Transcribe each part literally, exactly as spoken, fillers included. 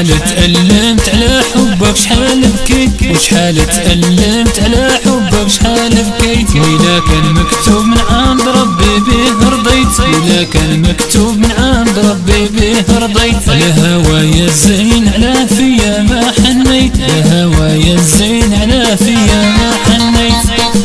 شحال تألمت على حبك شحال بكيت، وشحال تألمت على حبك شحال بكيت. وإلا كان مكتوب من عند ربي به رضيت، وإلا كان مكتوب من عند ربي به رضيت. الهوى الزين على فيا ما حنيت، الهوى الزين على فيا ما حنيت.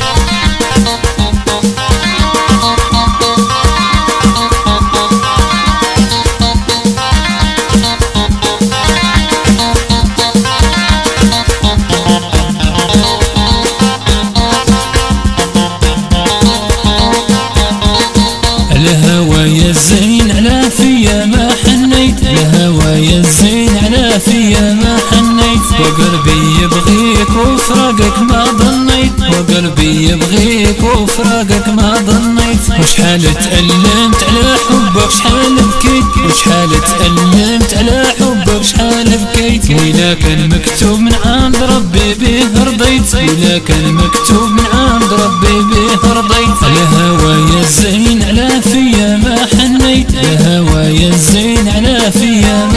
الهوى الزين على فيا ما حنيت، الهوى الزين على فيا ما حنيت. وقلبي يبغيك وفراقك ما ظنيت، وقلبي يبغيك وفراقك ما ظنيت. وشحال تألمت على حبك شحال بكيت، وشحال تألمت على حبك شحال بكيت. وإلا كان مكتوب من عند ربي به رضيت، وإلا كان مكتوب من عند ربي به رضيت. الهوى الزين على فيا ما حنيت، الهوى الزين على فيا ما